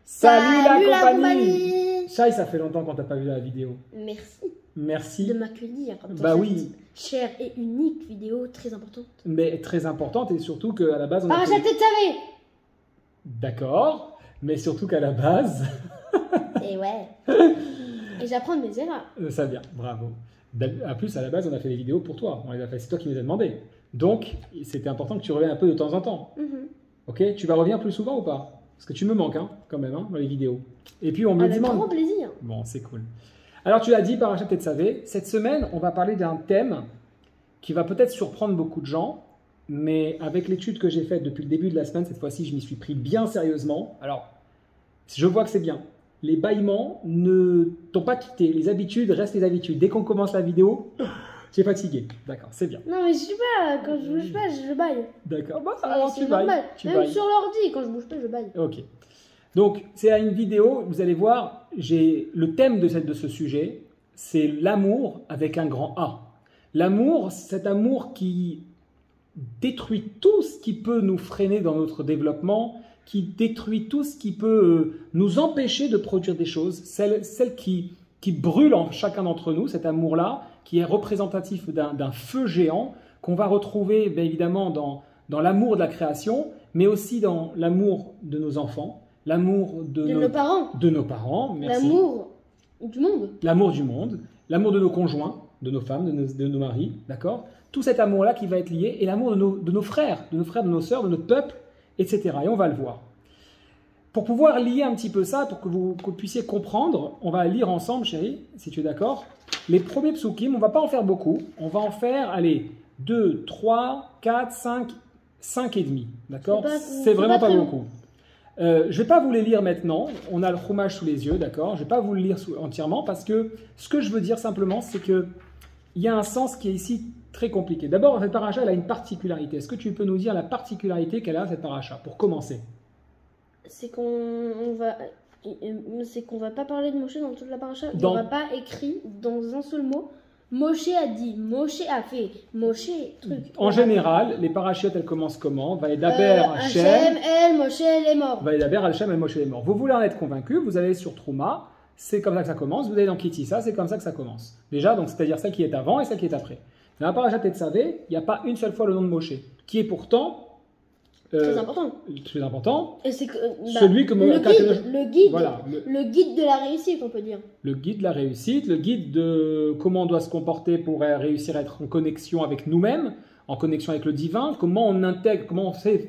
Salut la compagnie. Shai, ça fait longtemps qu'on t'a pas vu la vidéo. Merci. Merci. De m'accueillir. Bah oui. Chère et unique vidéo, très importante. Mais très importante et surtout qu'à la base on a Parachat Tetzavé. D'accord, mais surtout qu'à la base... Et ouais. Et j'apprends de mes erreurs. Ça vient, bravo. En plus, à la base, on a fait des vidéos pour toi. On les a fait, c'est toi qui nous as demandé. Donc, c'était important que tu reviennes un peu de temps en temps. Ok, tu vas revenir plus souvent ou pas? Parce que tu me manques quand même dans les vidéos. Et puis on me Avec demande... grand plaisir. Bon, c'est cool. Alors tu l'as dit, Parachat Tetzavé, cette semaine, on va parler d'un thème qui va peut-être surprendre beaucoup de gens, mais avec l'étude que j'ai faite depuis le début de la semaine, cette fois-ci, je m'y suis pris bien sérieusement. Alors, je vois que c'est bien. Les bâillements ne t'ont pas quitté. Les habitudes restent les habitudes. Dès qu'on commence la vidéo, j'ai fatigué. D'accord, c'est bien. Non, mais je sais pas, quand je bouge pas, je baille. D'accord, bah, alors C'est tu bailles. normal. Tu Même bailles. sur l'ordi, quand je bouge pas, je baille. Ok. Donc, c'est une vidéo, vous allez voir, le thème de ce sujet, c'est l'amour avec un grand A. L'amour, cet amour qui détruit tout ce qui peut nous freiner dans notre développement, qui détruit tout ce qui peut nous empêcher de produire des choses, celle qui brûle en chacun d'entre nous, cet amour-là, qui est représentatif d'un feu géant, qu'on va retrouver bien évidemment dans l'amour de la création, mais aussi dans l'amour de nos enfants, l'amour de nos parents, merci. L'amour du monde. L'amour du monde, l'amour de nos conjoints, de nos femmes, de nos maris, d'accord? Tout cet amour-là qui va être lié, et l'amour de nos frères, de nos sœurs, de notre peuple, etc. Et on va le voir. Pour pouvoir lier un petit peu ça, pour que vous puissiez comprendre, on va lire ensemble, chérie, si tu es d'accord, les premiers psukim. On ne va pas en faire beaucoup. On va en faire, allez, 2, 3, 4, 5 et demi. D'accord? C'est vraiment pas beaucoup. Je ne vais pas vous les lire maintenant. On a le chumash sous les yeux, d'accord? Je ne vais pas vous le lire entièrement parce que ce que je veux dire simplement, c'est qu'il y a un sens qui est ici très compliqué. D'abord, cette paracha, elle a une particularité. Est-ce que tu peux nous dire la particularité qu'elle a, cette paracha, pour commencer? C'est qu'on va pas parler de Moshe dans toute la paracha. On va pas écrit dans un seul mot. Moshe a dit, Moshe a fait, Moshe truc. En général, les parachutes, elles commencent comment? Vaïdaber Hashem, El Moshe est mort. Vaïdaber Hashem, El Moshe est mort. Vous voulez en être convaincu, vous allez sur Trouma, c'est comme ça que ça commence. Vous allez dans Kitissa, c'est comme ça que ça commence. Déjà, donc c'est-à-dire celle qui est avant et celle qui est après. Dans la paracha Tetzavé, il n'y a pas une seule fois le nom de Moshe, qui est pourtant très important. Très important. Et c'est celui que le guide de la réussite, on peut dire. Le guide de la réussite, le guide de comment on doit se comporter pour réussir à être en connexion avec nous-mêmes, en connexion avec le divin, comment on intègre, comment on fait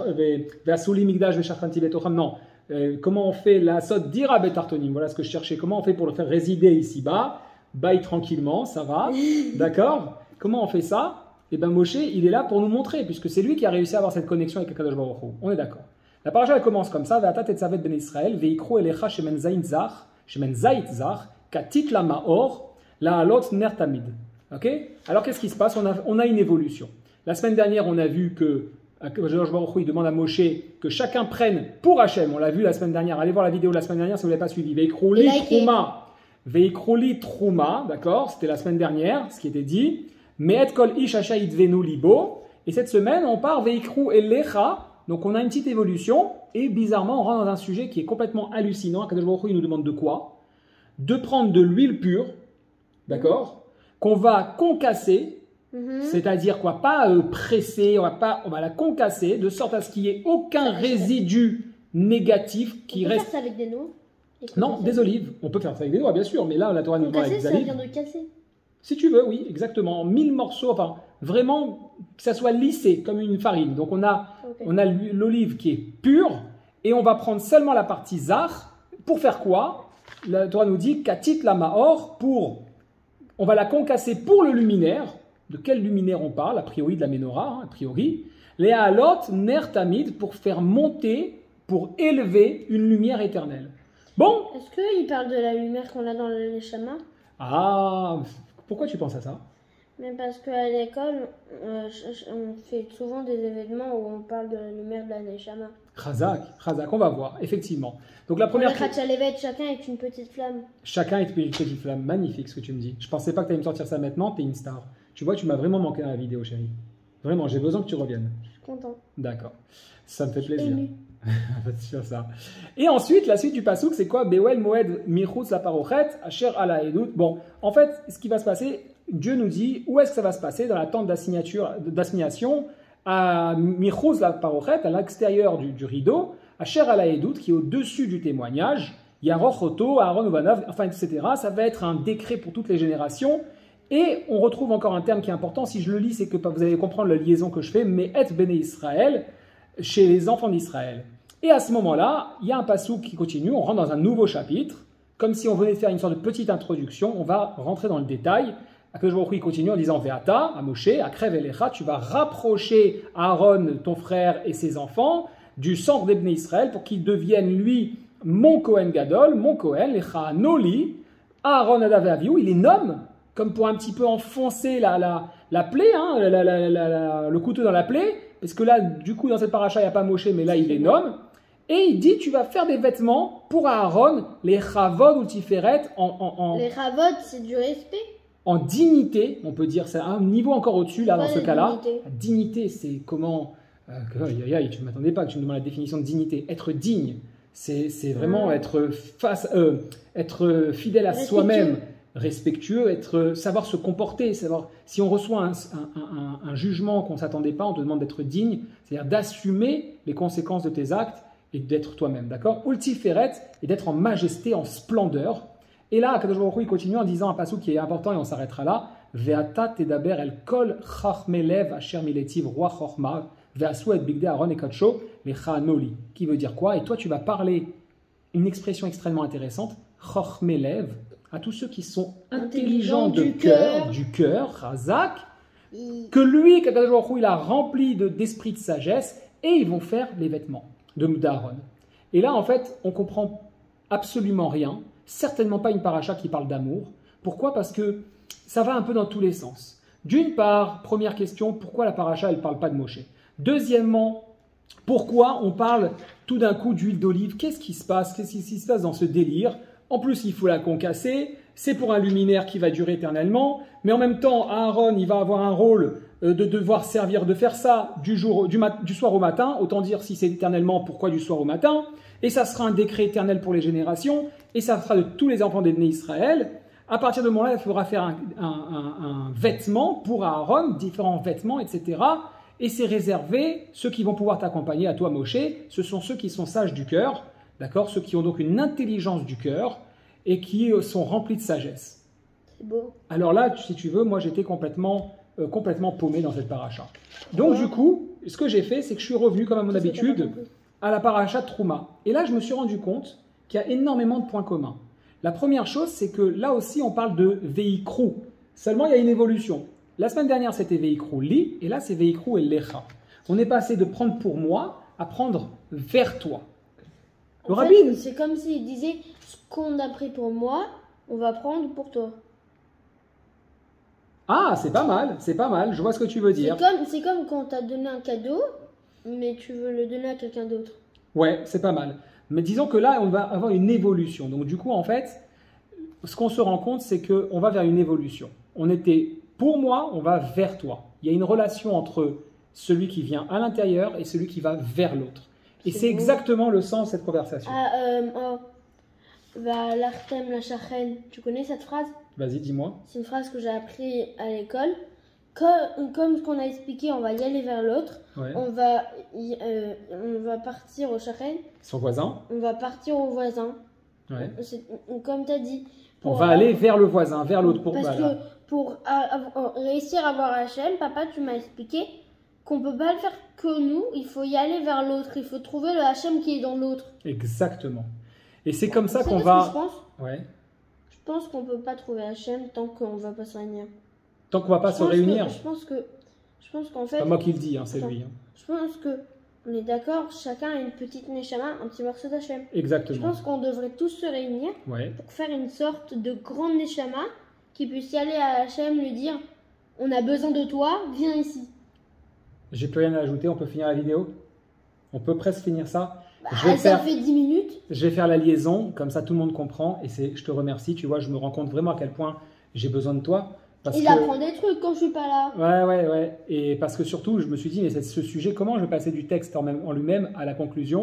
comment on fait la sot d'ira betartonim, voilà ce que je cherchais, comment on fait pour le faire résider ici-bas, baille tranquillement, ça va, d'accord? Comment on fait ça? Et bien Moshe, il est là pour nous montrer, puisque c'est lui qui a réussi à avoir cette connexion avec Akadosh Baruch Hu. On est d'accord. La paracha elle commence comme ça, Ve'ata tetzavet ben Israël, ve'ikru elecha shemen zayit zach, katit la maor, la alot ner tamid. Ok? Alors qu'est-ce qui se passe? On a une évolution. La semaine dernière, on a vu que Akadosh Baruch Hu, il demande à Moshe que chacun prenne pour Hachem. On l'a vu la semaine dernière. Allez voir la vidéo de la semaine dernière si vous ne l'avez pas suivi. Ve'ikru li trouma, d'accord? C'était la semaine dernière, ce qui était dit. Me'et kol ish asha yitvenu libo. Et cette semaine, on part veikru elecha. Donc on a une petite évolution. Et bizarrement, on rentre dans un sujet qui est complètement hallucinant. Akadosh Baruch Hu, il nous demande de quoi? De prendre de l'huile pure, d'accord? Qu'on va concasser. C'est-à-dire quoi? Pas presser, on va la concasser de sorte à ce qu'il n'y ait aucun résidu négatif qui reste. On peut faire ça avec des noix? Non, des olives. On peut faire ça avec des noix, bien sûr. Mais là, la Torah nous parle avec des olives. Ça vient de casser. Si tu veux, oui, exactement. 1000 morceaux, enfin, vraiment, que ça soit lissé, comme une farine. Donc, on a l'olive qui est pure, et on va prendre seulement la partie zar, pour faire quoi? La Torah nous dit, katit la maor, on va la concasser pour le luminaire. De quel luminaire on parle? A priori, de la menorah, a priori. Les halot ner tamid, pour faire monter, pour élever une lumière éternelle. Bon? Est-ce qu'il parle de la lumière qu'on a dans le Neshama? Ah, pourquoi tu penses à ça? Mais parce qu'à l'école, on fait souvent des événements où on parle de la lumière de la Neshama. Chazak, on va voir, effectivement. Donc la première... chacun est une petite flamme. Chacun est une petite flamme, magnifique ce que tu me dis. Je pensais pas que tu allais me sortir ça maintenant, tu es une star. Tu vois, tu m'as vraiment manqué dans la vidéo, chérie. Vraiment, j'ai besoin que tu reviennes. Je suis content. D'accord, ça me fait plaisir. C'est ça. Et ensuite, la suite du pasouk, c'est quoi? Bewel moed michutz la parochet, asher ala edut. Bon, en fait, ce qui va se passer, Dieu nous dit où est-ce que ça va se passer dans la tente d'assignation à michutz la parochet, à l'extérieur du rideau, asher ala edut, qui est au-dessus du témoignage. Yaroch Oto, Aaron Ubanav, enfin, etc. Ça va être un décret pour toutes les générations. Et on retrouve encore un terme qui est important. Si je le lis, c'est que vous allez comprendre la liaison que je fais. Mais et béné Israël, chez les enfants d'Israël. Et à ce moment-là, il y a un passouk qui continue. On rentre dans un nouveau chapitre. Comme si on venait de faire une sorte de petite introduction. On va rentrer dans le détail. Akadosh Baruch Hu, il continue en disant Ve'ata, à Moshe, à Krev Elecha, tu vas rapprocher Aaron, ton frère, et ses enfants du centre des béné Israël pour qu'ils deviennent, lui, mon Kohen Gadol, mon Kohen, Lecha Noli, Aaron Nadav et Avihu, il les nomme, comme pour un petit peu enfoncer la plaie, hein, le couteau dans la plaie, parce que là, du coup, dans cette paracha, il n'y a pas Moshe, mais là, il les nomme, et il dit, tu vas faire des vêtements pour Aaron, les Chavod ou Tiferet, Les Chavod, c'est du respect. En dignité, on peut dire, c'est un niveau encore au-dessus, là, dans ce cas-là. Dignité. La dignité, c'est comment... tu ne m'attendais pas que tu me demandes la définition de dignité. Être digne. C'est vraiment être fidèle à soi-même, respectueux, savoir se comporter, savoir si on reçoit un jugement qu'on ne s'attendait pas, on te demande d'être digne, c'est-à-dire d'assumer les conséquences de tes actes et d'être toi-même, d'accord? Ultiferet, et d'être en majesté, en splendeur. Et là, Akadosh Baruch Hu, il continue en disant un passage qui est important et on s'arrêtera là. Ve'ata tedaber el kol chachmelev asher miletiv roi chorma. Bigde Aaron et Kacho, Noli, qui veut dire quoi? Et toi, tu vas parler une expression extrêmement intéressante, Chochmelev, à tous ceux qui sont intelligents de cœur, du cœur, Razak, que lui, Kadosh Baruch Hu, il a rempli d'esprit de sagesse, et ils vont faire les vêtements d'Aaron. Et là, en fait, on comprend absolument rien, certainement pas une paracha qui parle d'amour. Pourquoi? Parce que ça va un peu dans tous les sens. D'une part, première question, pourquoi la paracha, elle ne parle pas de Moshe? Deuxièmement, pourquoi on parle tout d'un coup d'huile d'olive? Qu'est-ce qui se passe? Qu'est-ce qui se passe dans ce délire? En plus, il faut la concasser. C'est pour un luminaire qui va durer éternellement. Mais en même temps, Aaron, il va avoir un rôle de devoir servir de faire ça du soir au matin. Autant dire, si c'est éternellement, pourquoi du soir au matin? Et ça sera un décret éternel pour les générations. Et ça sera de tous les enfants des nés Israël. À partir de ce moment-là, il faudra faire un vêtement pour Aaron, différents vêtements, etc. Et c'est réservé, ceux qui vont pouvoir t'accompagner à toi, Moshe, ce sont ceux qui sont sages du cœur, d'accord? Ceux qui ont donc une intelligence du cœur et qui sont remplis de sagesse. C'est beau. Alors là, si tu veux, moi j'étais complètement paumé dans cette paracha. Donc du coup, ce que j'ai fait, c'est que je suis revenu, comme à mon habitude, à la paracha de Trouma. Et là, je me suis rendu compte qu'il y a énormément de points communs. La première chose, c'est que là aussi, on parle de Veikru. Seulement, il y a une évolution. La semaine dernière, c'était Veikru li, et là, c'est Veikru el lecha. On est passé de prendre pour moi à prendre vers toi. Le rabbin, c'est comme s'il disait, ce qu'on a pris pour moi, on va prendre pour toi. Ah, c'est pas mal, je vois ce que tu veux dire. C'est comme quand tu as donné un cadeau, mais tu veux le donner à quelqu'un d'autre. Ouais, c'est pas mal. Mais disons que là, on va avoir une évolution. Donc du coup, en fait, ce qu'on se rend compte, c'est qu'on va vers une évolution. On était pour moi, on va vers toi. Il y a une relation entre celui qui vient à l'intérieur et celui qui va vers l'autre. Et c'est exactement le sens de cette conversation. L'artem la chachen, tu connais cette phrase? Vas-y, dis-moi. C'est une phrase que j'ai appris à l'école. Comme ce qu'on a expliqué, on va y aller vers l'autre. Ouais. On va partir au chachen. Son voisin. On va partir au voisin. Ouais. Comme tu as dit. On va aller vers le voisin, vers l'autre. Parce que pour réussir à voir Hachem, papa, tu m'as expliqué qu'on ne peut pas le faire que nous. Il faut y aller vers l'autre. Il faut trouver le Hachem qui est dans l'autre. Exactement. Et c'est comme ça qu'on va... Je pense, ouais. Je pense qu'on ne peut pas trouver Hachem tant qu'on ne va pas se réunir. Tant qu'on ne va pas se réunir. Je pense qu'en fait... C'est pas moi qui le dis, hein, c'est lui. Hein. Je pense que... On est d'accord, chacun a une petite neshama, un petit morceau d'Hachem. Exactement. Je pense qu'on devrait tous se réunir pour faire une sorte de grande neshama qui puisse y aller à Hachem, lui dire « On a besoin de toi, viens ici ». J'ai plus rien à ajouter, on peut finir la vidéo? On peut presque finir ça? Ça fait 10 minutes. Je vais faire la liaison, comme ça tout le monde comprend. Et je te remercie, tu vois, je me rends compte vraiment à quel point j'ai besoin de toi. Il apprend des trucs quand je suis pas là. Ouais. Et parce que surtout, je me suis dit, mais ce sujet, comment je vais passer du texte en lui-même à la conclusion?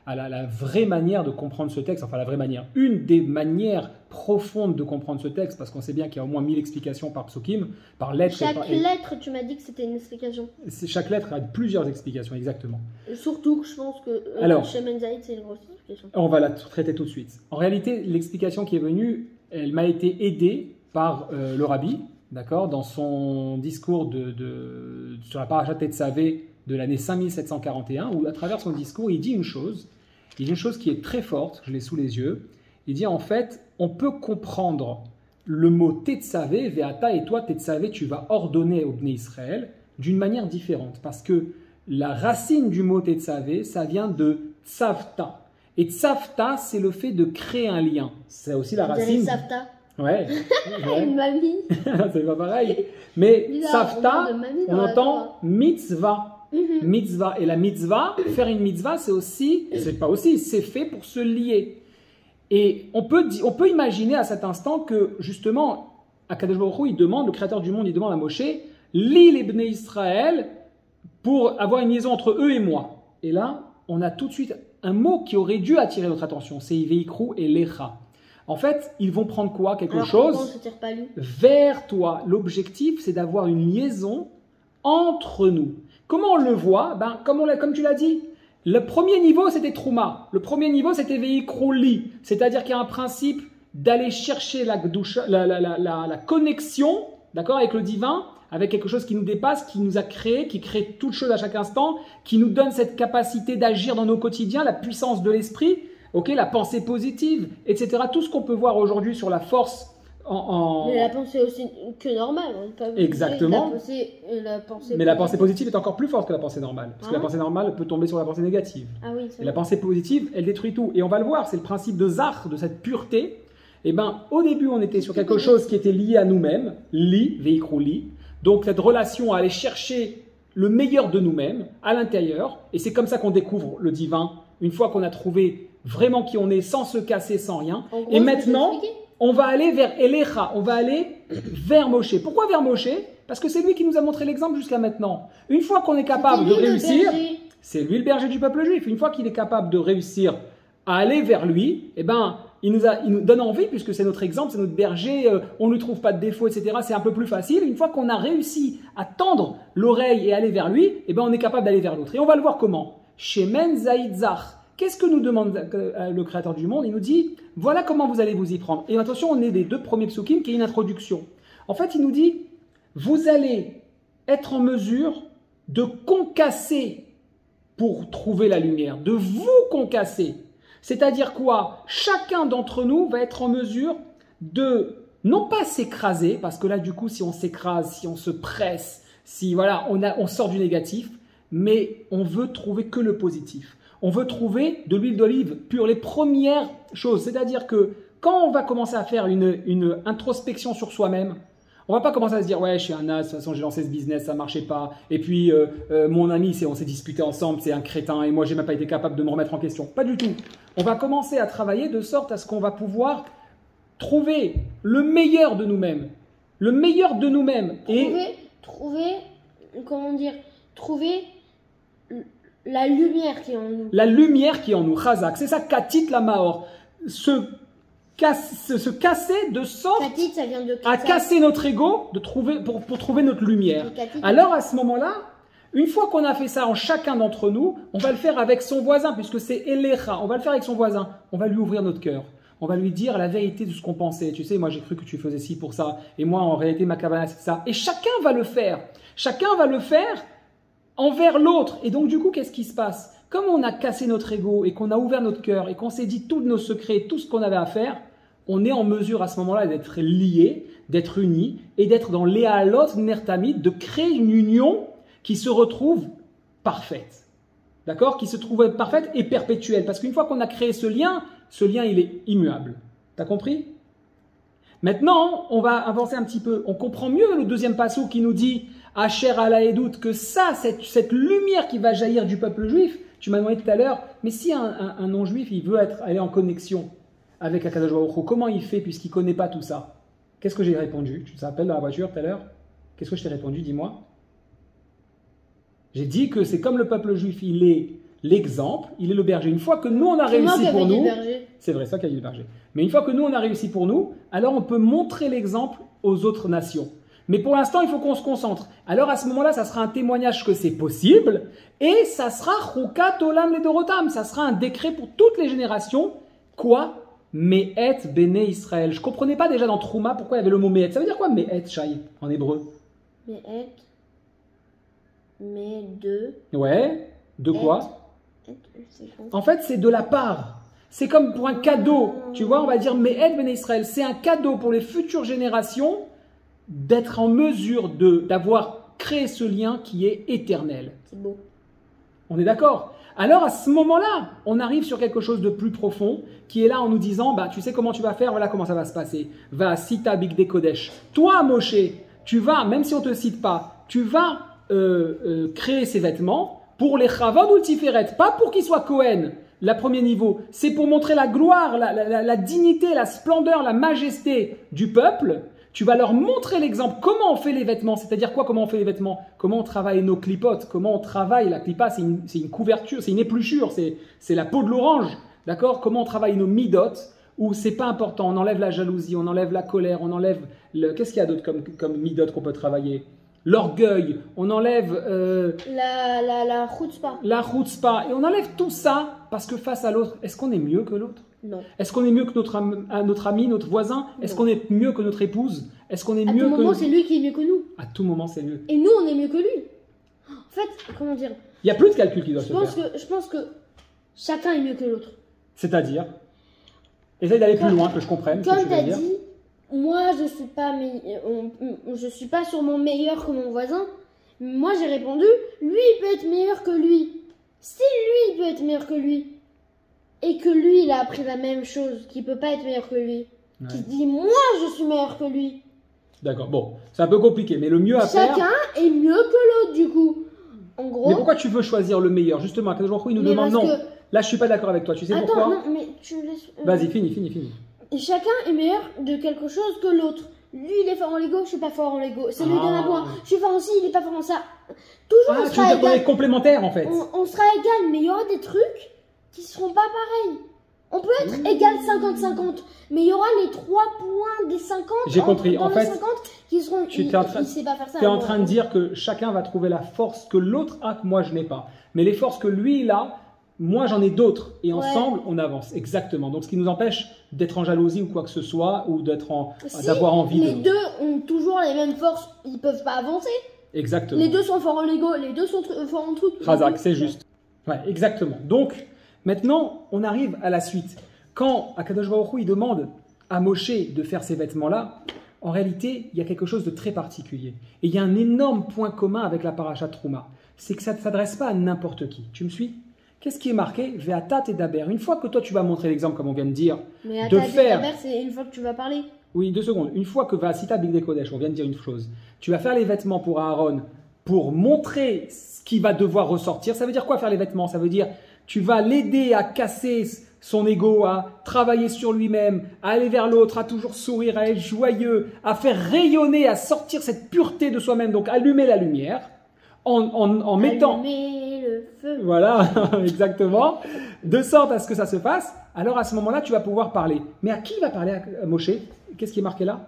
à la vraie manière de comprendre ce texte, enfin la vraie manière, une des manières profondes de comprendre ce texte, parce qu'on sait bien qu'il y a au moins 1000 explications par psukim, par lettre. Chaque lettre, tu m'as dit que c'était une explication. Chaque lettre a plusieurs explications, exactement. Surtout que je pense que Shemen Zaïd, c'est une grosse explication. On va la traiter tout de suite. En réalité, l'explication qui est venue, elle m'a été aidée par le rabbi, d'accord, dans son discours sur la paracha Tetzavé de l'année 5741, où à travers son discours, il dit une chose qui est très forte, je l'ai sous les yeux. Il dit en fait, on peut comprendre le mot Tetzavé, Veata, et toi Tetzavé, tu vas ordonner au Bnei Israël d'une manière différente, parce que la racine du mot Tetzavé, ça vient de Tzavta. Et Tzavta, c'est le fait de créer un lien. C'est aussi la racine. Tzavta. Ouais. Une mamie. C'est pas pareil. Mais Tzavta, on entend mitzvah. Mitzvah. Et la mitzvah, faire une mitzvah, c'est fait pour se lier. Et on peut imaginer à cet instant que, justement, Akadosh Baruch Hu, il demande, le créateur du monde, il demande à Moshe, lie les Bnei Israël pour avoir une liaison entre eux et moi. Et là, on a tout de suite un mot qui aurait dû attirer notre attention, c'est Iveikru et Lecha. En fait, ils vont prendre quoi? Quelque chose vers toi. L'objectif, c'est d'avoir une liaison entre nous. Comment on le voit? Comme tu l'as dit, le premier niveau, c'était Trouma. Le premier niveau, c'était Veikru Li. C'est-à-dire qu'il y a un principe d'aller chercher la connexion, d'accord, avec le divin, avec quelque chose qui nous dépasse, qui nous a créé, qui crée toute chose à chaque instant, qui nous donne cette capacité d'agir dans nos quotidiens, la puissance de l'esprit, la pensée positive, etc. Tout ce qu'on peut voir aujourd'hui sur la force Mais la pensée aussi que normale. Exactement. Mais la pensée positive positive est encore plus forte que la pensée normale. Parce que la pensée normale peut tomber sur la pensée négative. Ah oui, et la pensée positive, elle détruit tout. Et on va le voir, c'est le principe de Zach, de cette pureté. Au début, on était sur quelque chose qui était lié à nous-mêmes, li, veikru li. Donc cette relation à aller chercher le meilleur de nous-mêmes à l'intérieur. Et c'est comme ça qu'on découvre le divin, une fois qu'on a trouvé vraiment qui on est, sans se casser, sans rien. Gros, et maintenant, on va aller vers Elecha, on va aller vers Moshe. Pourquoi vers Moshe? Parce que c'est lui qui nous a montré l'exemple jusqu'à maintenant. Une fois qu'on est capable de réussir, c'est lui le berger du peuple juif. Une fois qu'il est capable de réussir à aller vers lui, il nous donne envie, puisque c'est notre exemple, c'est notre berger, on ne lui trouve pas de défaut, etc. C'est un peu plus facile. Une fois qu'on a réussi à tendre l'oreille et aller vers lui, on est capable d'aller vers l'autre. Et on va le voir comment. Shemen Zaïd Zach. Qu'est-ce que nous demande le créateur du monde? Il nous dit, voilà comment vous allez vous y prendre. Et attention, on est des 2 premiers psukim qui est une introduction. En fait, il nous dit, vous allez être en mesure de concasser pour trouver la lumière, de vous concasser. C'est-à-dire quoi? Chacun d'entre nous va être en mesure de, non pas s'écraser, parce que là, du coup, si on s'écrase, si on se presse, si on sort du négatif, mais on veut trouver que le positif. On veut trouver de l'huile d'olive pure, les premières choses. C'est-à-dire que quand on va commencer à faire une introspection sur soi-même, on va pas commencer à se dire « ouais, je suis un as, de toute façon j'ai lancé ce business, ça marchait pas, et puis mon ami, on s'est disputé ensemble, c'est un crétin, et moi j'ai même pas été capable de me remettre en question. » Pas du tout. On va commencer à travailler de sorte à ce qu'on va pouvoir trouver le meilleur de nous-mêmes. Le meilleur de nous-mêmes. Trouver la lumière qui est en nous. La lumière qui est en nous, Chazak. C'est ça, Katit la Maor. Se casser de sorte Katit, ça vient de à casser notre ego pour trouver notre lumière. Alors à ce moment-là, une fois qu'on a fait ça en chacun d'entre nous, on va le faire avec son voisin, puisque c'est Elecha. On va le faire avec son voisin. On va lui ouvrir notre cœur. On va lui dire la vérité de ce qu'on pensait. Tu sais, moi j'ai cru que tu faisais ci pour ça. Et moi en réalité ma cabane c'est ça. Et chacun va le faire. Chacun va le faire envers l'autre. Et donc du coup, qu'est-ce qui se passe? Comme on a cassé notre ego et qu'on a ouvert notre cœur et qu'on s'est dit tous nos secrets, tout ce qu'on avait à faire, on est en mesure à ce moment-là d'être liés, d'être unis et d'être dans l'éalot nertamid, de créer une union qui se retrouve parfaite. D'accord? Qui se trouve parfaite et perpétuelle. Parce qu'une fois qu'on a créé ce lien il est immuable. T'as compris? Maintenant, on va avancer un petit peu. On comprend mieux le deuxième passage qui nous dit Asher ala Edout, que ça, cette lumière qui va jaillir du peuple juif, tu m'as demandé tout à l'heure, mais si un non-juif, il veut aller en connexion avec Akadosh Baruch Hu, comment il fait puisqu'il ne connaît pas tout ça? Qu'est-ce que j'ai répondu? Tu te rappelles dans la voiture tout à l'heure? Qu'est-ce que je t'ai répondu? Dis-moi. J'ai dit que c'est comme le peuple juif, il est l'exemple, il est le berger. Une fois que nous, on a réussi pour nous, c'est vrai, c'est ça qui a dit le berger. Mais une fois que nous, on a réussi pour nous, alors on peut montrer l'exemple aux autres nations. Mais pour l'instant, il faut qu'on se concentre. Alors à ce moment-là, ça sera un témoignage que c'est possible et ça sera Chukat Olam Ledorotam. Ça sera un décret pour toutes les générations. Quoi? Me'et Bene Israël. Je ne comprenais pas déjà dans Trouma pourquoi il y avait le mot Me'et. Ça veut dire quoi Me'et, Shai, en hébreu? Me'et. Mais de. Ouais. De quoi? En fait, c'est de la part. C'est comme pour un cadeau. Tu vois, on va dire Me'et Bene Israël. C'est un cadeau pour les futures générations d'être en mesure d'avoir créé ce lien qui est éternel. C'est beau. On est d'accord? Alors à ce moment-là, on arrive sur quelque chose de plus profond qui est là en nous disant, bah, tu sais comment tu vas faire, voilà comment ça va se passer. Va, Sita Bigdei Kodesh. Toi, Moshe, tu vas, même si on ne te cite pas, tu vas créer ces vêtements pour les Chavod ou Tiferet, pas pour qu'ils soient Kohen, le premier niveau. C'est pour montrer la gloire, la dignité, la splendeur, la majesté du peuple. Tu vas leur montrer l'exemple, comment on fait les vêtements, c'est-à-dire quoi, comment on fait les vêtements, comment on travaille nos clipotes, comment on travaille la clipa, c'est une couverture, c'est une épluchure, c'est la peau de l'orange, d'accord? Comment on travaille nos midot, où c'est pas important, on enlève la jalousie, on enlève la colère, on enlève, qu'est-ce qu'il y a d'autre comme midot qu'on peut travailler? L'orgueil, on enlève la chutzpah. La chutzpah, et on enlève tout ça parce que face à l'autre, est-ce qu'on est mieux que l'autre? Non. Est-ce qu'on est mieux que notre ami, notre voisin? Est-ce qu'on est mieux que notre épouse? Est-ce qu'on est mieux que... À tout moment, c'est lui qui est mieux que nous. À tout moment, c'est mieux. Et nous, on est mieux que lui. En fait, comment dire? Il n'y a plus de calcul qui doit se faire. Je pense que chacun est mieux que l'autre. C'est-à-dire? Essaye d'aller plus loin, que je comprenne. Comme tu as dit, moi, je suis pas sûrement meilleur que mon voisin. Moi, j'ai répondu, lui, il peut être meilleur que lui. Si lui, il peut être meilleur que lui, et que lui, il a appris la même chose, qu'il ne peut pas être meilleur que lui, qui se dit, moi, je suis meilleur que lui. D'accord, bon, c'est un peu compliqué, mais le mieux à faire... Chacun est mieux que l'autre, du coup. En gros... Mais pourquoi tu veux choisir le meilleur? Justement, Akadosh Baruch Hu, il nous demande non. Là, je suis pas d'accord avec toi, tu sais pourquoi? Attends, non, mais tu me laisses... Vas-y, finis. Et chacun est meilleur de quelque chose que l'autre. Lui, il est fort en Lego, je suis pas fort en Lego. C'est lui qui en a point. Je suis fort en ci, il est pas fort en ça. Toujours, on sera égal. On est complémentaires, en fait. On sera égal, mais il y aura des trucs qui seront pas pareils. On peut être égal 50-50, mais il y aura les 3 points des 50. J'ai compris. En fait, 50 qui seront. Tu es en train de dire que chacun va trouver la force que l'autre a que moi je n'ai pas. Mais les forces que lui il a, moi j'en ai d'autres. Et ensemble, on avance. Exactement. Donc ce qui nous empêche d'être en jalousie ou quoi que ce soit, ou d'avoir envie de. Les deux ont toujours les mêmes forces, ils peuvent pas avancer. Exactement. Les deux sont forts en Lego, les deux sont forts en truc. Razak, c'est juste. Ouais, exactement. Donc, maintenant, on arrive à la suite. Quand Akadosh Baruch Hu, il demande à Moshe de faire ces vêtements-là, en réalité, il y a quelque chose de très particulier. Et il y a un énorme point commun avec la paracha Trouma. C'est que ça ne s'adresse pas à n'importe qui. Tu me suis? Qu'est-ce qui est marqué? Ve'atat et daber. Une fois que toi, tu vas montrer l'exemple, comme on vient de dire, mais de faire... daber, c'est une fois que tu vas parler. Oui, 2 secondes. Une fois que Sita Bigdei Kodesh, on vient de dire une chose, tu vas faire les vêtements pour Aaron, pour montrer ce qui va devoir ressortir. Ça veut dire quoi faire les vêtements? Ça veut dire tu vas l'aider à casser son ego, à travailler sur lui-même, à aller vers l'autre, à toujours sourire, à être joyeux, à faire rayonner, à sortir cette pureté de soi-même. Donc allumer la lumière en mettant... Allumer le feu. Voilà, exactement. De sorte à ce que ça se fasse. Alors à ce moment-là, tu vas pouvoir parler. Mais à qui va parler à Moshe? Qu'est-ce qui est marqué là?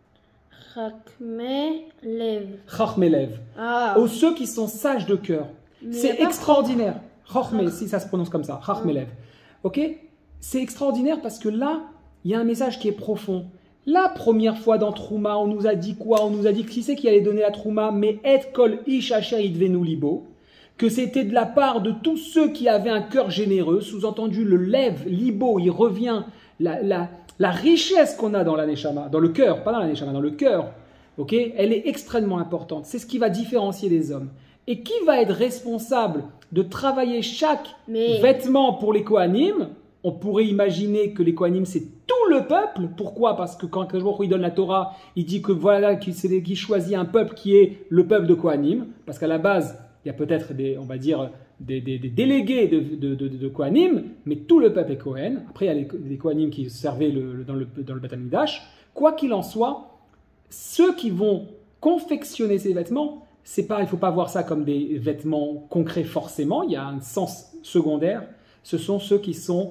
Chachmelev. Chachmelev. Aux ceux qui sont sages de cœur. C'est extraordinaire. Chachme, si ça se prononce comme ça. Chachmelev. Ok? C'est extraordinaire parce que là, il y a un message qui est profond. La première fois dans Trouma, on nous a dit quoi? On nous a dit qui c'est qui allait donner la Trouma? Mais et kol ish asher yidvenu libo. Que c'était de la part de tous ceux qui avaient un cœur généreux. Sous-entendu, le lève, libo, il revient. La richesse qu'on a dans la neshama, dans le cœur, pas dans la neshama, dans le cœur, okay, elle est extrêmement importante. C'est ce qui va différencier les hommes. Et qui va être responsable de travailler chaque vêtement pour les Kohanim? On pourrait imaginer que les Kohanim, c'est tout le peuple. Pourquoi? Parce que quand un jour il donne la Torah, il dit que voilà, qu'il choisit un peuple qui est le peuple de Kohanim. Parce qu'à la base, il y a peut-être des délégués de Kohanim, mais tout le peuple est Kohen. Après, il y a les Kohanim qui servaient dans le Beth Amikdash. Quoi qu'il en soit, ceux qui vont confectionner ces vêtements, il ne faut pas voir ça comme des vêtements concrets forcément, il y a un sens secondaire. Ce sont ceux qui sont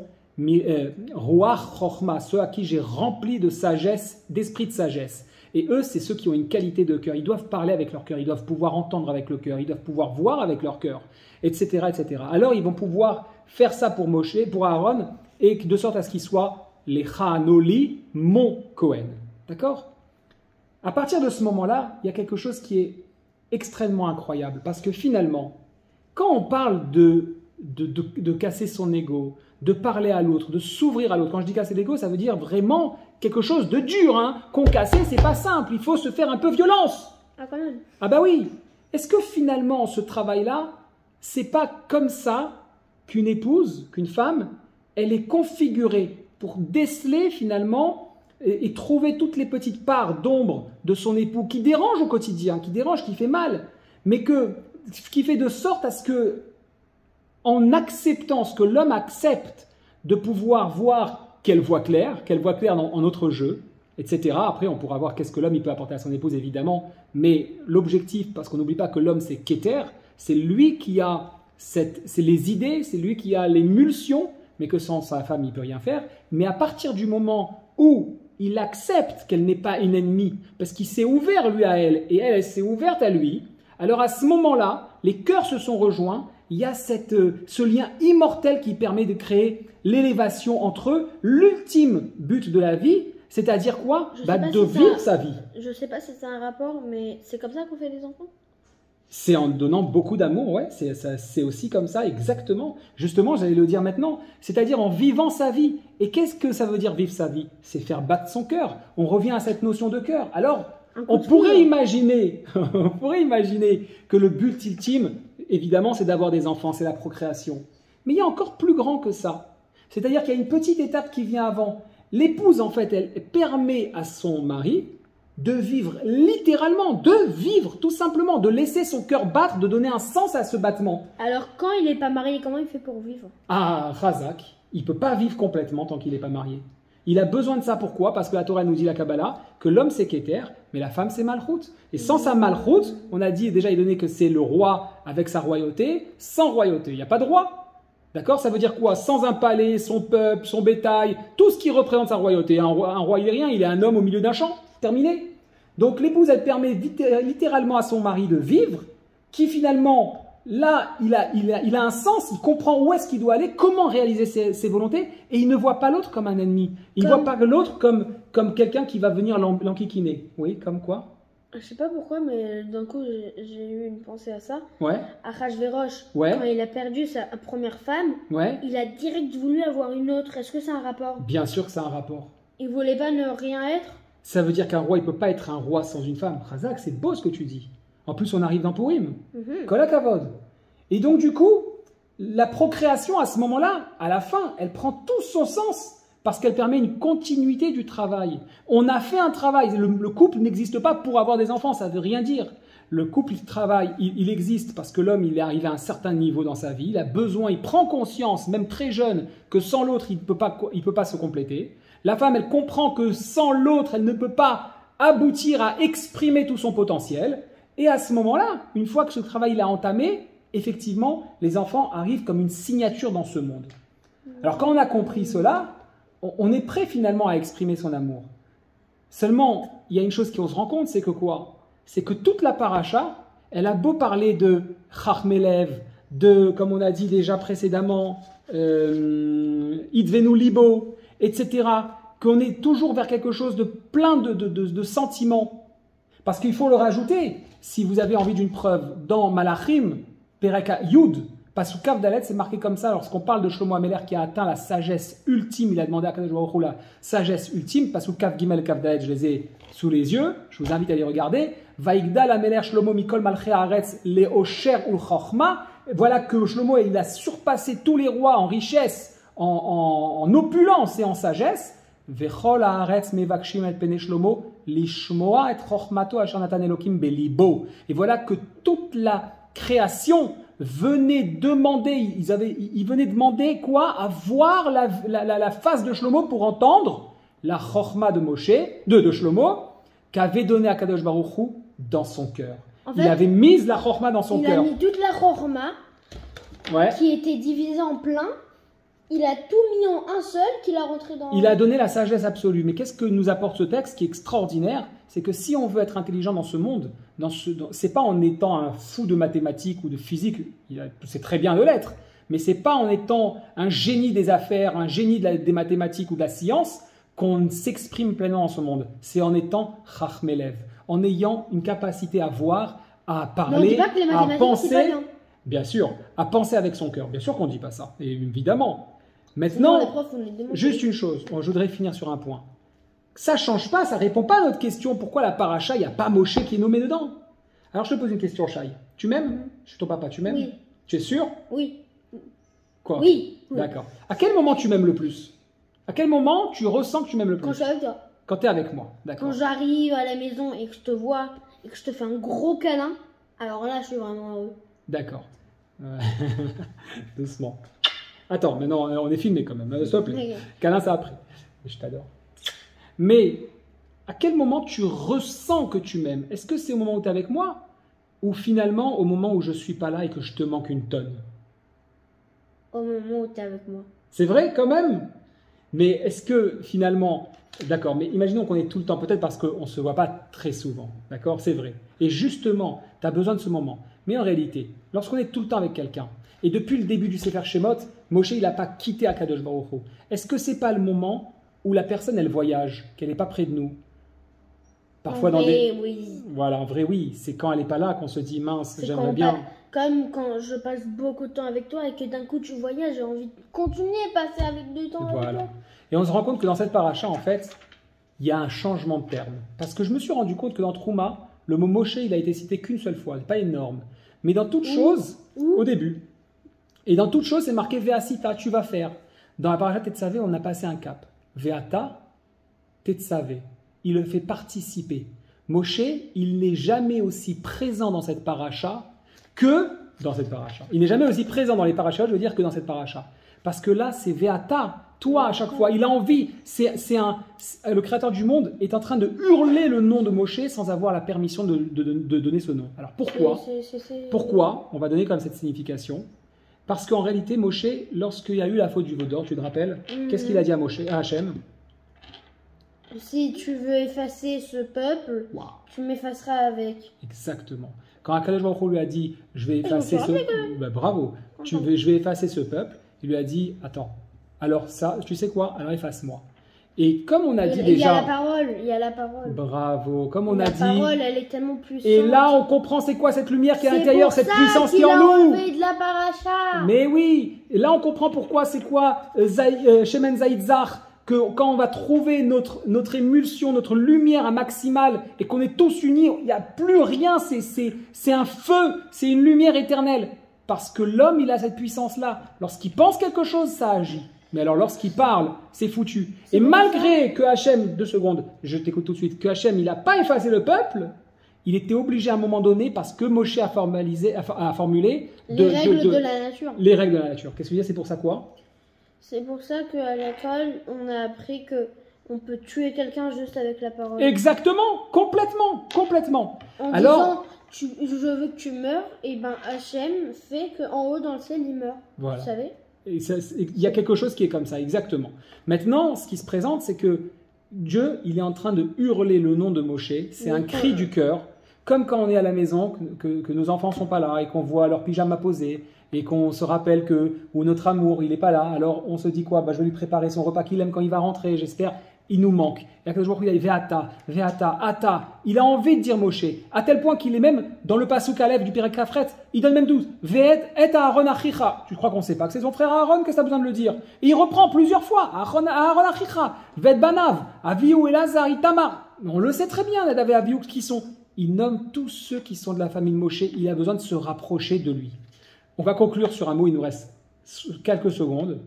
Ruach Chochma, ceux à qui j'ai rempli de sagesse, d'esprit de sagesse. Et eux, c'est ceux qui ont une qualité de cœur. Ils doivent parler avec leur cœur, ils doivent pouvoir entendre avec le cœur, ils doivent pouvoir voir avec leur cœur, etc., etc. Alors, ils vont pouvoir faire ça pour Moshe, pour Aaron, et de sorte à ce qu'ils soient les Chanoli, mon Cohen. D'accord? À partir de ce moment-là, il y a quelque chose qui est extrêmement incroyable, parce que finalement, quand on parle de casser son ego, de parler à l'autre, de s'ouvrir à l'autre, quand je dis casser l'ego, ça veut dire vraiment quelque chose de dur, hein. Qu'on casser, c'est pas simple, il faut se faire un peu violence. Ah, quand même. Ah bah oui. Est-ce que finalement, ce travail-là, c'est pas comme ça qu'une épouse, qu'une femme, elle est configurée pour déceler finalement et trouver toutes les petites parts d'ombre de son époux qui dérangent au quotidien, qui fait mal, mais qui fait de sorte à ce que, en acceptant ce que l'homme accepte, de pouvoir voir qu'elle voit clair en notre jeu, etc. Après, on pourra voir qu'est-ce que l'homme il peut apporter à son épouse, évidemment, mais l'objectif, parce qu'on n'oublie pas que l'homme c'est Keter, c'est lui qui a c'est les idées, c'est lui qui a l'émulsion, mais que sans sa femme il ne peut rien faire. Mais à partir du moment où il accepte qu'elle n'est pas une ennemie, parce qu'il s'est ouvert lui à elle, et elle s'est ouverte à lui, alors à ce moment-là, les cœurs se sont rejoints, il y a ce lien immortel qui permet de créer l'élévation entre eux, l'ultime but de la vie, c'est-à-dire quoi? De vivre sa vie. Je ne sais pas si c'est un rapport, mais c'est comme ça qu'on fait les enfants? C'est en donnant beaucoup d'amour, ouais, c'est aussi comme ça, exactement. Justement, j'allais le dire maintenant, c'est-à-dire en vivant sa vie. Et qu'est-ce que ça veut dire vivre sa vie? C'est faire battre son cœur. On revient à cette notion de cœur. Alors, on pourrait imaginer que le but ultime, évidemment, c'est d'avoir des enfants, c'est la procréation. Mais il y a encore plus grand que ça. C'est-à-dire qu'il y a une petite étape qui vient avant. L'épouse, en fait, elle permet à son mari de vivre littéralement, de vivre tout simplement, de laisser son cœur battre, de donner un sens à ce battement. Alors quand il n'est pas marié, comment il fait pour vivre? Ah, Razak, il ne peut pas vivre complètement tant qu'il n'est pas marié. Il a besoin de ça, pourquoi? Parce que la Torah nous dit, la Kabbalah, que l'homme c'est Keter, mais la femme c'est Malchut. Et sans sa Malchut, on a dit déjà, il donnait que c'est le roi avec sa royauté, sans royauté, il n'y a pas de roi. D'accord? Ça veut dire quoi? Sans un palais, son peuple, son bétail, tout ce qui représente sa royauté. Un roi il est rien, il est un homme au milieu d'un champ. Terminé. Donc l'épouse, elle permet littéralement à son mari de vivre, qui finalement, là, il a un sens, il comprend où est-ce qu'il doit aller, comment réaliser ses volontés, et il ne voit pas l'autre comme un ennemi. Il ne voit pas l'autre comme quelqu'un qui va venir l'enquiquiner. Oui, comme quoi? Je sais pas pourquoi, mais d'un coup, j'ai eu une pensée à ça. Ouais. Achashverosh, ouais. Quand il a perdu sa première femme, ouais. Il a direct voulu avoir une autre. Est-ce que c'est un rapport? Bien sûr que c'est un rapport. Il voulait pas ne rien être? Ça veut dire qu'un roi, il ne peut pas être un roi sans une femme. Razak, c'est beau ce que tu dis. En plus, on arrive dans Purim. Kol hakavod. Et donc, du coup, la procréation, à ce moment-là, à la fin, elle prend tout son sens parce qu'elle permet une continuité du travail. On a fait un travail. Le couple n'existe pas pour avoir des enfants, ça ne veut rien dire. Le couple, il travaille, il existe parce que l'homme, il est arrivé à un certain niveau dans sa vie. Il a besoin, il prend conscience, même très jeune, que sans l'autre, il ne peut pas se compléter. La femme, elle comprend que sans l'autre, elle ne peut pas aboutir à exprimer tout son potentiel. Et à ce moment-là, une fois que ce travail a entamé, effectivement, les enfants arrivent comme une signature dans ce monde. Alors quand on a compris cela, on est prêt finalement à exprimer son amour. Seulement, il y a une chose qu'on se rend compte, c'est que quoi? C'est que toute la paracha, elle a beau parler de Chachmelev, de, comme on a dit déjà précédemment, Idvenu Libo, etc., qu'on est toujours vers quelque chose de plein de sentiments. Parce qu'il faut le rajouter, si vous avez envie d'une preuve, dans Malachim, Pereka Yud, Pasuk Kav Dalet, c'est marqué comme ça, lorsqu'on parle de Shlomo Améler qui a atteint la sagesse ultime, il a demandé à Kadosh Baruch Hu la sagesse ultime, Pasuk Kav Gimel Kav Dalet, je les ai sous les yeux, je vous invite à les regarder, Vaigdal Améler Shlomo Mikol Malchei Haaretz Leosher Ul Chochma, voilà que Shlomo, il a surpassé tous les rois en richesse, en opulence et en sagesse, Vechol Haaretz Mevakshim et Pene Shlomo, Lishmoa et Chochmato Asher Natan Elokim Belibo. Et voilà que toute la création venait demander, ils venaient demander quoi? À voir la face de Shlomo pour entendre la Chochma de Moshe, de Shlomo, qu'avait donné à Kadosh Baruch Hu dans son cœur. En Il fait, avait mis la chorma dans son il a cœur. mis toute la chorma Ouais. qui était divisée en plein. Il a tout mis en un seul qu'il a rentré dans... Il a donné la sagesse absolue. Mais qu'est-ce que nous apporte ce texte qui est extraordinaire? C'est que si on veut être intelligent dans ce monde, c'est pas en étant un fou de mathématiques ou de physique, c'est très bien de l'être, mais c'est pas en étant un génie des affaires, un génie des mathématiques ou de la science qu'on s'exprime pleinement dans ce monde. C'est en étant chachmelev, en ayant une capacité à voir, à Mais on dit parler, pas que les à mathématiques, c'est pas penser. bien. Bien sûr, à penser avec son cœur. Bien sûr qu'on ne dit pas ça, et évidemment. Sinon, les Maintenant, profs, on les demande. juste une chose, je voudrais finir sur un point. Ça ne change pas, ça ne répond pas à notre question. Pourquoi la paracha, il n'y a pas Moshe qui est nommé dedans? Alors je te pose une question, Shai. Tu m'aimes? Je suis ton papa, tu m'aimes? Oui. Tu es sûr? Oui. Quoi? Oui. Oui. D'accord. À quel moment tu m'aimes le plus? À quel moment tu ressens que tu m'aimes le Quand je plus? suis avec toi. Quand tu es avec moi, d'accord. Quand j'arrive à la maison et que je te vois et que je te fais un gros câlin, alors là, je suis vraiment heureux. D'accord. Doucement. Attends, maintenant on est filmé quand même, s'il te plaît. Regarde. Câlin, ça après. Je t'adore. Mais à quel moment tu ressens que tu m'aimes? Est-ce que c'est au moment où tu es avec moi? Ou finalement au moment où je suis pas là et que je te manque une tonne? Au moment où tu es avec moi. C'est vrai quand même. Mais est-ce que finalement, d'accord, mais imaginons qu'on est tout le temps, peut-être parce qu'on ne se voit pas très souvent, d'accord, c'est vrai. Et justement, tu as besoin de ce moment. Mais en réalité, lorsqu'on est tout le temps avec quelqu'un, et depuis le début du Sefer Shemot, Moshe, il n'a pas quitté Akadosh Baruch Hu. Est-ce que c'est pas le moment où la personne, elle voyage, qu'elle n'est pas près de nous? Parfois En dans vrai, des... oui. Voilà, en vrai, oui. C'est quand elle n'est pas là qu'on se dit, mince, C'est j'aimerais quand bien... Comme quand je passe beaucoup de temps avec toi et que d'un coup tu voyages, j'ai envie de continuer à passer avec du temps avec Voilà. toi. Et on se rend compte que dans cette paracha, en fait, il y a un changement de terme. Parce que je me suis rendu compte que dans Trouma, le mot Moshe, il a été cité qu'une seule fois. C'est pas énorme. Mais dans toute chose, au début. Et dans toute chose, c'est marqué Veasita, tu vas faire. Dans la paracha Tetsavé, on a passé un cap. Veata, Tetsavé. Il le fait participer. Moshe, il n'est jamais aussi présent dans cette paracha que dans cette paracha. Il n'est jamais aussi présent dans les parachas, je veux dire, que dans cette paracha. Parce que là, c'est Veata, toi à chaque fois. Il a envie. Le créateur du monde est en train de hurler le nom de Moshe sans avoir la permission de donner ce nom. Alors pourquoi? Pourquoi? On va donner quand même cette signification. Parce qu'en réalité, Moshe, lorsqu'il y a eu la faute du veau d'or, tu te rappelles, qu'est-ce qu'il a dit à Moshe, à Hachem? Si tu veux effacer ce peuple, Wow. tu m'effaceras avec. Exactement. Quand Akadosh Baruch Hu lui a dit, je vais effacer ce... Bah, bravo. Je vais effacer ce peuple, il lui a dit, attends, alors ça, tu sais quoi? Alors efface-moi. Et comme on a dit déjà... Il y a la parole, il y a la parole. Bravo. Comme on la a dit... parole, elle est tellement puissante. Et là, on comprend c'est quoi cette lumière qui est à l'intérieur, cette puissance qui est qu'il a en nous. enlevé de la paracha. Mais oui. Et là, on comprend pourquoi c'est quoi Shemen Zaïd Zach, que quand on va trouver notre émulsion, notre lumière à maximale et qu'on est tous unis, il n'y a plus rien, c'est un feu, c'est une lumière éternelle. Parce que l'homme, il a cette puissance-là. Lorsqu'il pense quelque chose, ça agit. Mais alors lorsqu'il parle, c'est foutu. Et malgré que Hachem, 2 secondes, je t'écoute tout de suite, que Hachem, il n'a pas effacé le peuple, il était obligé à un moment donné, parce que Moshe a formulé les règles de la nature. Les règles de la nature. Qu'est-ce que tu veux dire, c'est pour ça quoi? C'est pour ça qu'à l'école, on a appris que on peut tuer quelqu'un juste avec la parole. Exactement, complètement. En Alors, disant, je veux que tu meurs, et ben Hachem fait qu'en haut dans le ciel, il meurt. Voilà. Vous savez? Il y a quelque chose qui est comme ça, exactement. Maintenant, ce qui se présente, c'est que Dieu, il est en train de hurler le nom de Moshe. C'est un cri du cœur, comme quand on est à la maison, que nos enfants sont pas là et qu'on voit leur pyjama posé et qu'on se rappelle ou notre amour, il est pas là. Alors on se dit quoi? Je vais lui préparer son repas qu'il aime quand il va rentrer, j'espère. Il nous manque. Et à quel jour il a dit Veata, Ata. Il a envie de dire Moshe, à tel point qu'il est même dans le pasuk Aleph du Pirek Kafret, il donne même 12. Ve'et et Aaron achicha. Tu crois qu'on ne sait pas que c'est son frère Aaron que ça a besoin de le dire? Et il reprend plusieurs fois Aaron achicha, Ve'et banav, Avihu Elazar Itamar. On le sait très bien, Nadav et Avihu qui sont. Il nomme tous ceux qui sont de la famille de Moshe. Il a besoin de se rapprocher de lui. On va conclure sur un mot, il nous reste quelques secondes.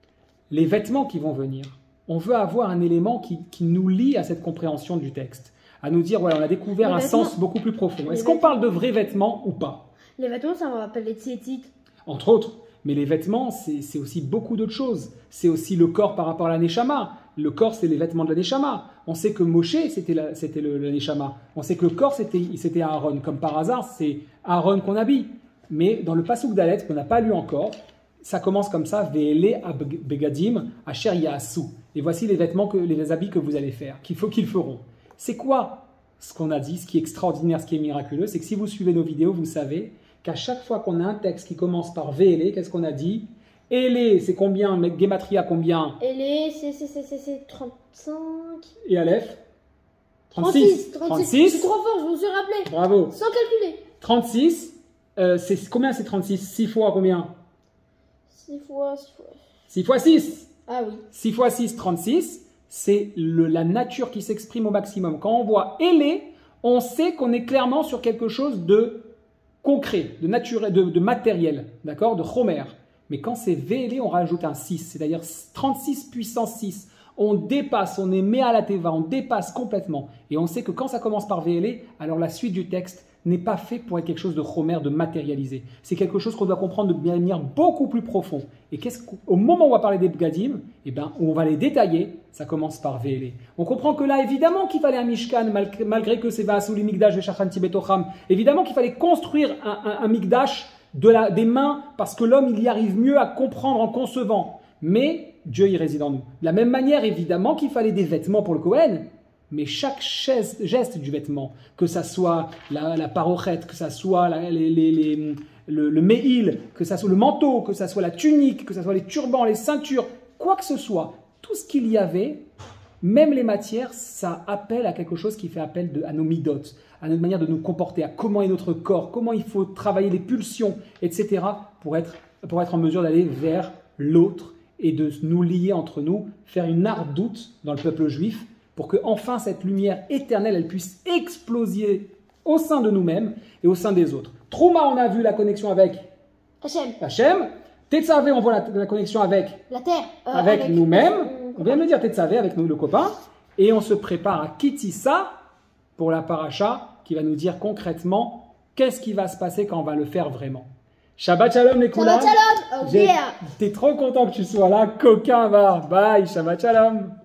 Les vêtements qui vont venir. On veut avoir un élément qui nous lie à cette compréhension du texte. À nous dire, voilà, on a découvert un sens beaucoup plus profond. Est-ce qu'on parle de vrais vêtements ou pas? Les vêtements, ça me rappelle les tzitzit. Entre autres. Mais les vêtements, c'est aussi beaucoup d'autres choses. C'est aussi le corps par rapport à la neshama. le corps, c'est les vêtements de la Neshama. On sait que Moshe, c'était le Neshama. On sait que le corps, c'était Aaron. Comme par hasard, c'est Aaron qu'on habille. Mais dans le Passouk d'Alet, qu'on n'a pas lu encore, ça commence comme ça, Ve'ele begadim asher ya'asu. Et voici les vêtements, les habits que vous allez faire, qu'ils feront. C'est quoi ce qu'on a dit, ce qui est extraordinaire, ce qui est miraculeux? C'est que si vous suivez nos vidéos, vous savez qu'à chaque fois qu'on a un texte qui commence par Ve'ele, qu'est-ce qu'on a dit? Ele, c'est combien? Gematria, combien? Ele, c'est 35. Et Aleph? 36. 36. Je suis trop fort, je me suis rappelé. Bravo. Sans calculer. 36. C'est combien c'est 36? 6 fois combien? 6 fois 6 fois 6. Ah oui. 6 fois 6, 36. C'est la nature qui s'exprime au maximum. Quand on voit Ele, on sait qu'on est clairement sur quelque chose de concret, de naturel, de matériel, d'accord? De chomer. Mais quand c'est Ve'ele, on rajoute un 6, c'est-à-dire 36 puissance 6. On dépasse, on est mea la teva, on dépasse complètement. Et on sait que quand ça commence par Ve'ele, alors la suite du texte n'est pas fait pour être quelque chose de chomer, de matérialisé. C'est quelque chose qu'on doit comprendre de manière beaucoup plus profonde. Et au moment où on va parler des Bgadim, où on va les détailler, ça commence par Ve'ele. On comprend que là, évidemment qu'il fallait un Mishkan, malgré que c'est Va'asuli Mikdash Veshachanti Betocham. Évidemment qu'il fallait construire un Mikdash des mains, parce que l'homme, il y arrive mieux à comprendre en concevant. Mais Dieu, il réside en nous. De la même manière, évidemment qu'il fallait des vêtements pour le Kohen, mais chaque geste du vêtement, que ça soit la parochette, que ça soit le me'il, que ça soit le manteau, que ça soit la tunique, que ça soit les turbans, les ceintures, quoi que ce soit, tout ce qu'il y avait, même les matières, ça appelle à quelque chose qui fait appel à nos midot, à notre manière de nous comporter, à comment est notre corps, comment il faut travailler les pulsions, etc. pour être en mesure d'aller vers l'autre et de nous lier entre nous, faire une ardoute dans le peuple juif pour que enfin cette lumière éternelle, elle puisse exploser au sein de nous-mêmes et au sein des autres. Trouma, on a vu la connexion avec Hachem. Tetzavé, on voit la connexion avec la terre, avec nous-mêmes. On vient de le dire, Tetzavé, avec nous, le copain. Et on se prépare à Kitissa pour la paracha qui va nous dire concrètement qu'est-ce qui va se passer quand on va le faire vraiment. Shabbat shalom les couleurs. Shabbat shalom. Oh yeah. T'es trop content que tu sois là. Coquin va. Bye. Shabbat shalom.